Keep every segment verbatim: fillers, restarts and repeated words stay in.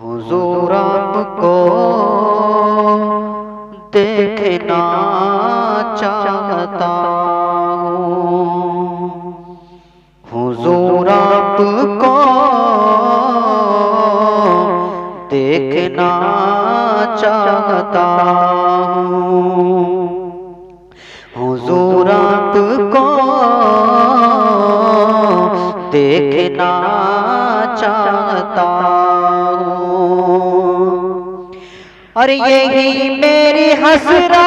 हुजूर आपको देखना चाहता हूँ, हुजूर आपको देखना चाहता हूँ, हुजूर आपको देखना चाहता हूँ। और यही मेरी हसरा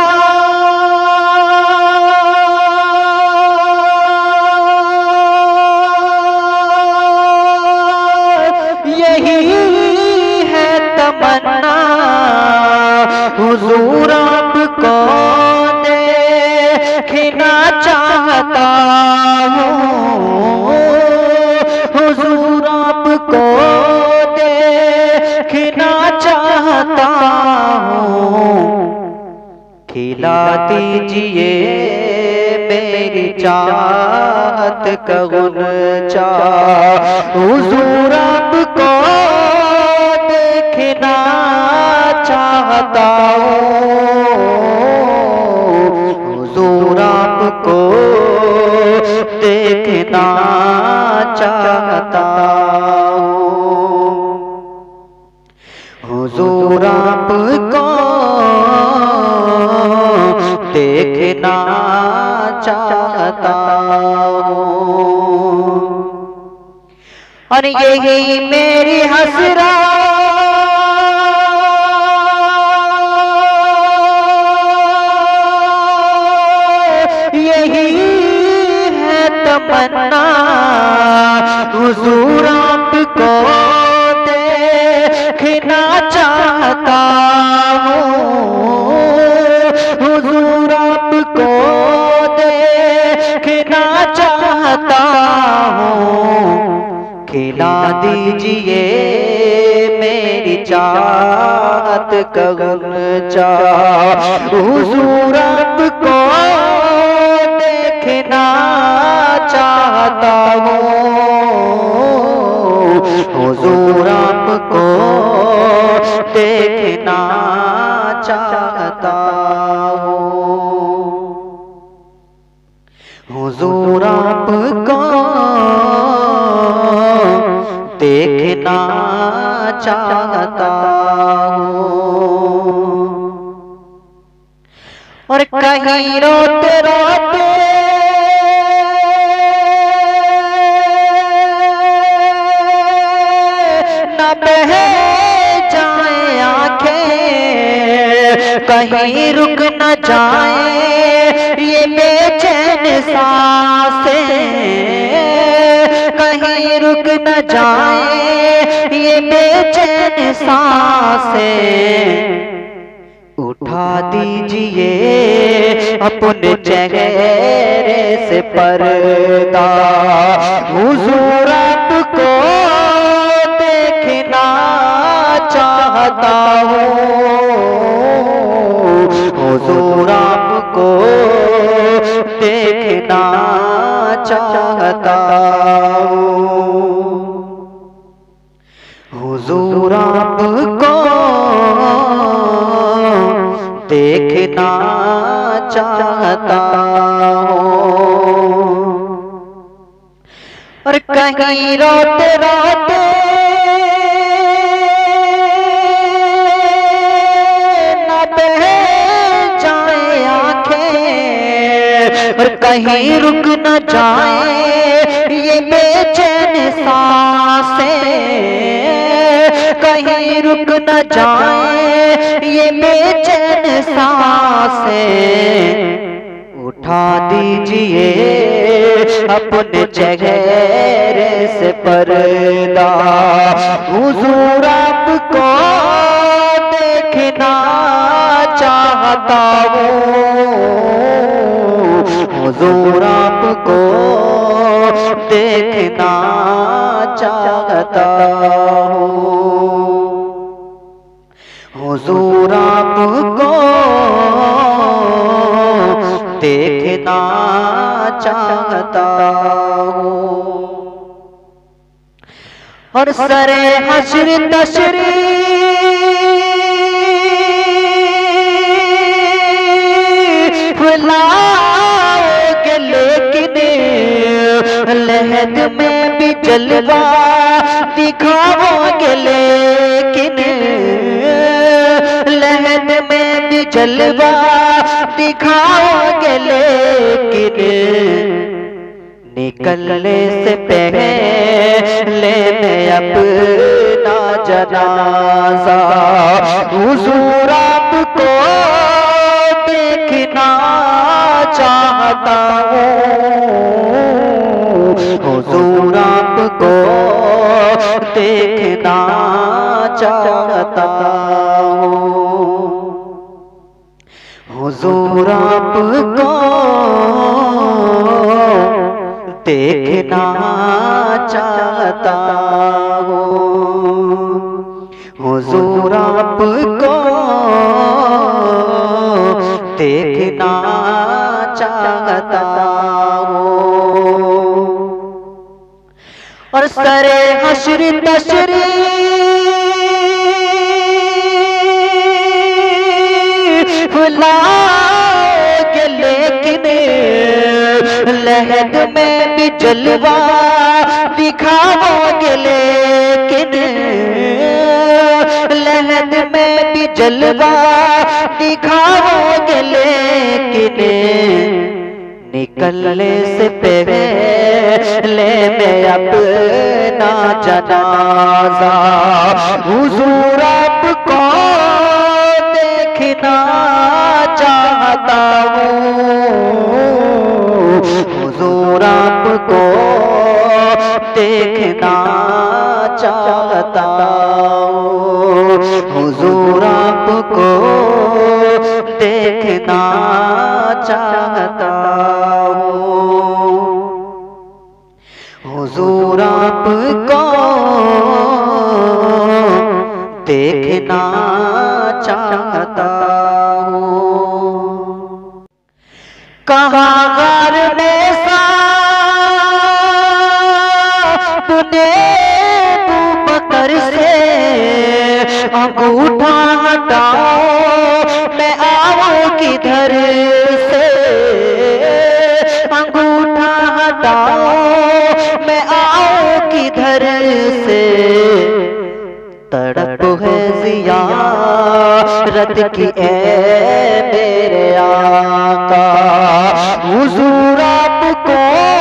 यही है तमन्ना, हुजूर आपको देखना चाहता हूँ, हुजूर आपको देखना चाहता हूँ। खिला दीजिए मेरी चाहत का गुलचा, हुजूर आपको देखना चाहता हूँ, हुजूर आपको देखना चाहता हूँ, हुजूर आपको देखना चाहता हूँ। और यही मेरी हसरा यही है तमन्ना, हुजूर आपको देखना चाहता हूँ, हुजूर आपको देखना चाहता हूँ। खिला दीजिए मेरी चाहत का गुलचा, हुजूर आपको देखना चाहता हूँ, हुजूर आपको देखना चाहता हूँ, हुजूर आपको देखना चाहता हूँ। और कहीं रोते रोते न बह जाए आंखें, कहीं रुक न जाए ये बेचैन सांसें, कहीं रुक न जाए ये बेचैन सांसें। उठा दीजिए अपने चेहरे से पर्दा, हुजूर आपको देखना चाहता हूँ, हुजूर आपको देखना चाहता हूँ, हुजूर आपको देखना चाहता हूँ। और कहीं रोते रोते न बह जाए आंखें, और कहीं रुक न जाए ये बेचैन सांसें, कहीं रुक न जाए ये बेचैन सांसें। उठा दीजिए अपने चेहरे से पर्दा, हुजूर आपको देखना चाहता हूँ, हुजूर आपको देखना चाहता हूँ, हुजूर आपको देखना चाहता हूँ। और सरे हश्र तशरीफ लाओगे, लेकिन लहद में भी जलवा दिखाओगे, लेकिन लहद में भी जलवा दिखाओगे, लेकिन निकलने से पहले मैं अपना जनाजा हुजूर आपको देखना चाहता हूँ, हुजूर आपको देखना चाहता हूँ, हुजूर आपको देखना चाहता हूँ, हुजूर आपको देखना चाहता हूँ। और सरे हश्र तशरीफ लाओगे, लेकिन लहद में भी जलवा दिखाओगे, लेकिन लहद में भी जलवा दिखाओगे, लेकिन निकलने से पहले मैं अपना जनाजा हुजूर आपको देखना चाहता हूँ, हुजूर आपको देखना चाहता हूँ, हुजूर आपको देखना चाहता हूँ, हुजूर आपको देखना चाहता हूँ। कहाँ घर में तूने बकर से अंगूठा हटाओ, मैं आऊं किधर से, अंगूठा हटाओ, मैं आऊं किधर से, तड़प है ज़ियारत की ए मेरे आका, हुजूर आपको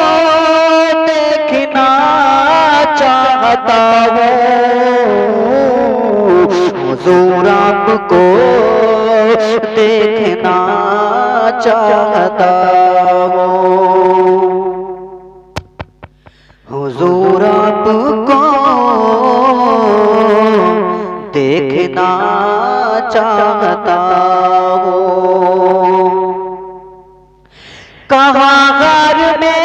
देखना चाहता हूँ, हुजूर आपको देखना चाहता हूँ, हुजूर आपको देखना चाहता हूँ। कहाँ घर में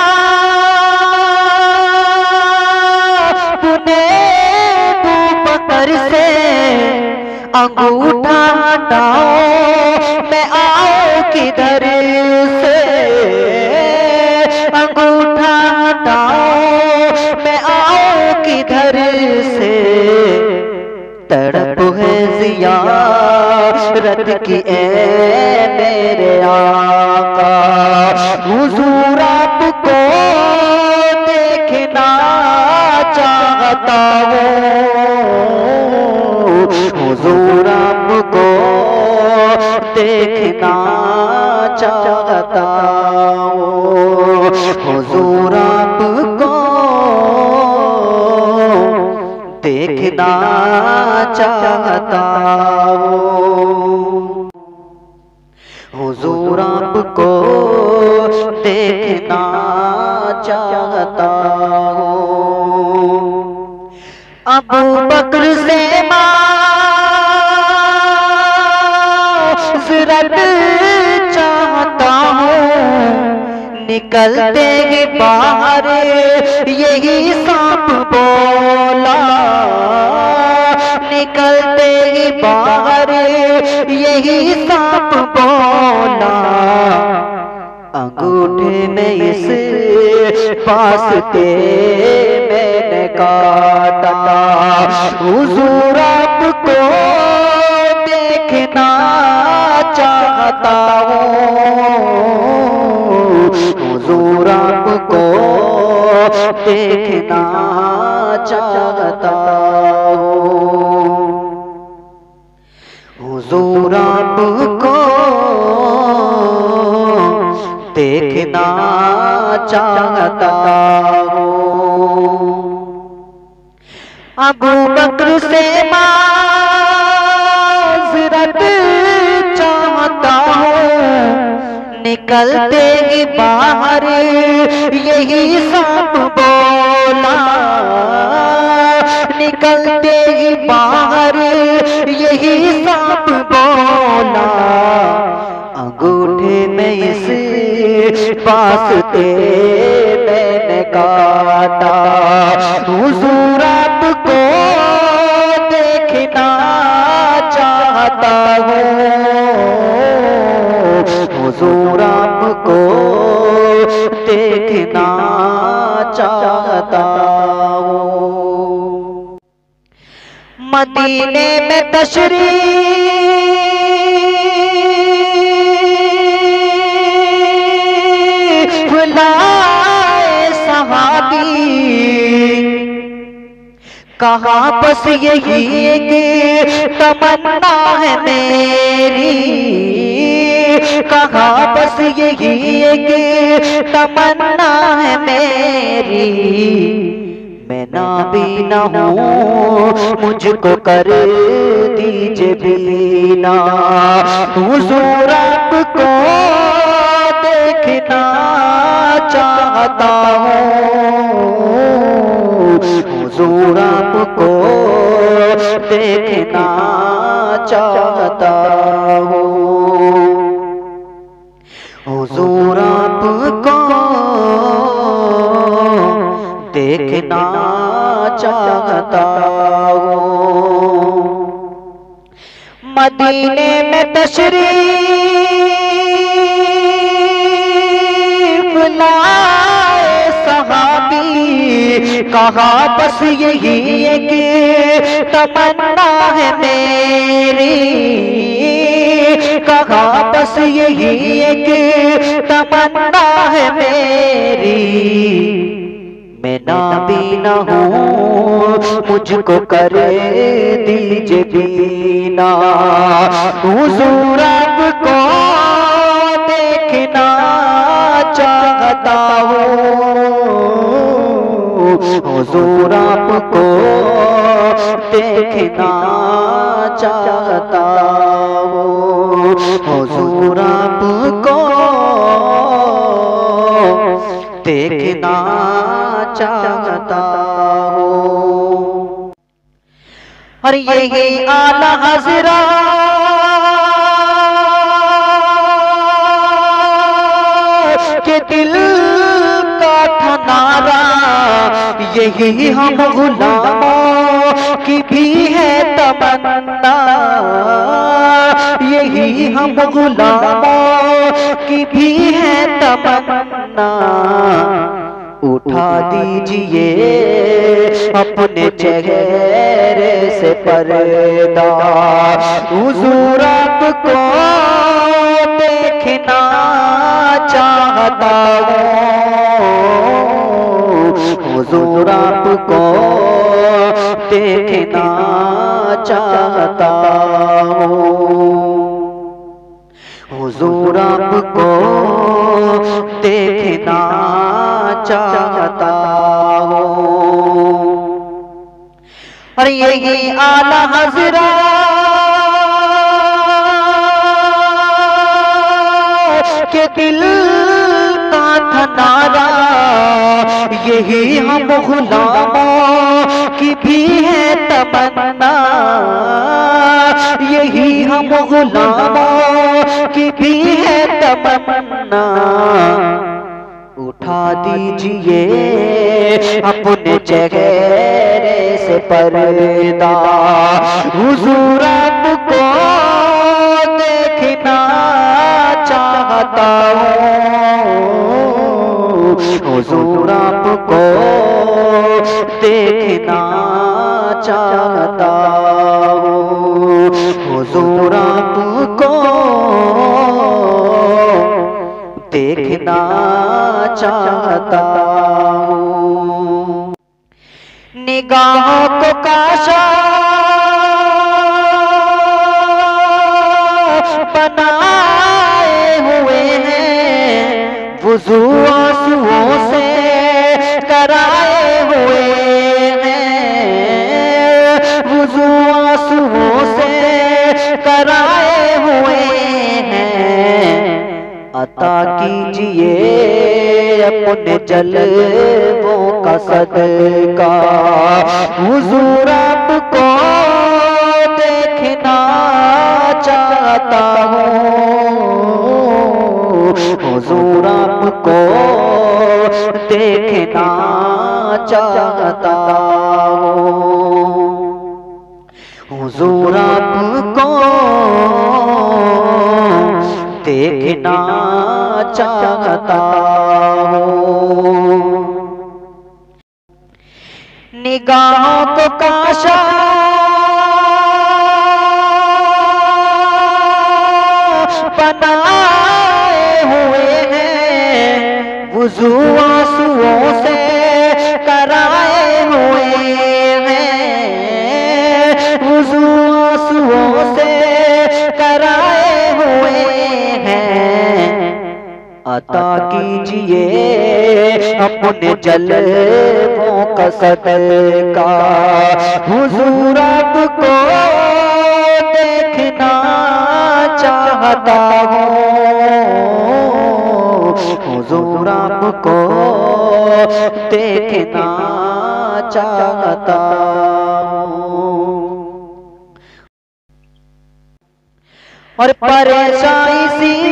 तूने बकर से अंगूठा हटाओ, मैं आऊं किधर से, अंगूठा हटाओ, मैं आऊं किधर से, तड़प है ज़ियारत की ए मेरे आका, हुजूर आपको देखना चाहता हूँ, हुजूर आपको देखना चाहता हूँ, हुजूर आपको देखना चाहता हूँ, हुजूर आपको देखना चाहता हूँ। अबू बकर से माज़रत चाहता हूँ, निकलते ही बाहर यही सांप बोला, निकलते ही बाहर यही सांप बोला, अंगूठे में इस पास के मैंने काटा। हुजूर आपको देखना चाहता हूँ, हुजूर आपको देखना चाहता हूँ, हुजूर आपको देखना चाहता हूँ। अबू बकर से माज़रत चाहता हूँ, निकलते ही बाहर यही सब बोला, निकलते ही बाहर यही सब बोला। अंगूठे में इस वास्ते मैंने काटा, हुजूर आपको देखना चाहता हूँ, हुजूर आपको देखना चाहता हूँ। मदीने में तशरीफ लाए सहाबी, कहा बस यही एक तमन्ना है मेरी, कहा बस यही एक तमन्ना है मेरी। मैं नाबीना हूँ मुझको कर दीजिए बीना, हुजूर आपको देखना चाहता हूँ, हुजूर आपको देखना चाहता हूँ, हुजूर आपको देखना चाहता हूँ। मदीने में तशरीफ लाए सहाबी, कहा बस यही एक तमन्ना है मेरी, कहा बस यही एक तमन्ना है मेरी। मैं नाबीना हूँ मुझको कर दीजिए बीना, हुजूर आपको देखना चाहता हूँ, हुजूर आपको देखना चाहता हूँ, हुजूर आपको देखना चाहता हूँ। और यही आला हज़रात के दिल का ठनारा, यही हम गुलामों की भी है तमन्ना, यही हम गुलामों की भी है तमन्ना। उठा दीजिए अपने चेहरे से पर्दा, हुजूर आपको देखना चाहता हूँ, हुजूर आपको देखना चाहता हूँ, हुजूर आपको देखना चाहता हूँ। और यही आला हज़रात के दिल का ठनारा, यही हम गुलामों की भी है तमन्ना, यही हम गुलामों की भी है तमन्ना। उठा दीजिए अपने चेहरे से पर्दा, हुजूर आपको देखना चाहता हूँ, हुजूर आपको देखना चाहता हूँ, हुजूर आपको देखना चाहता हूँ। निगाहों को काशा बनाए हुए हैं, वुज़ू आंसुओं से कराए हुए हैं, वुज़ू आंसुओं से कराए हुए हैं। अता कीजिए अपने जलवों का सदका, हुजूर आपको देखना चाहता हूँ, हुजूर आपको देखना चाहता हूँ, हुजूर आपको देखना चाहता हूँ। निगाहों को काशा बनाए हुए हैं, वुज़ू आंसुओं से कराए हुए हैं, वुज़ू आंसुओं से कराए हुए हैं। अता कीजिए अपने जलवों का सदका, हुजूर आपको देखना चाहता हूँ, हुजूर आपको देखना चाहता हूँ। और परेशानी सी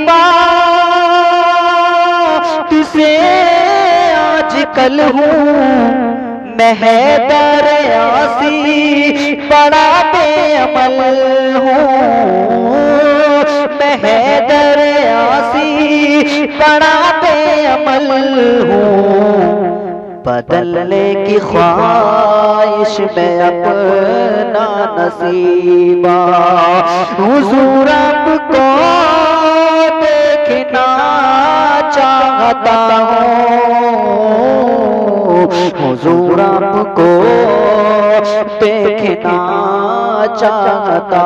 बात से आजकल हूँ, मैं हैदर यासी बड़ा बेअमल हूँ, मैं हैदर यासी बड़ा बेअमल हूँ। बदलने की ख्वाहिश में अपना नसीबा, हुजूर आपको देखना चाहता हूँ, हुजूर आपको देखना चाहता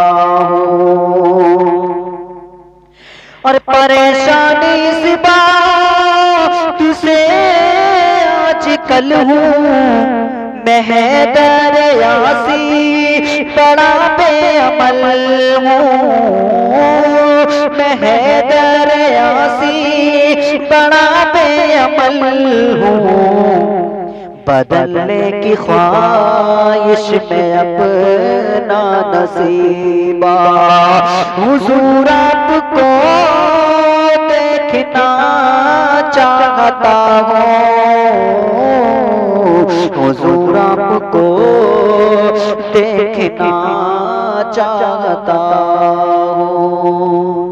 हूँ। और परेशानी से बात से आजकल हूँ, मैं हैदर यासी बड़ा बेअमल हूँ, मैं हैदर यासी बड़ा बेअमल हूँ। बदलने की ख्वाहिश में अपना नसीबा, हुजूर आपको देखना चाहता हूँ, हुजूर आपको देखना चाहता हूँ।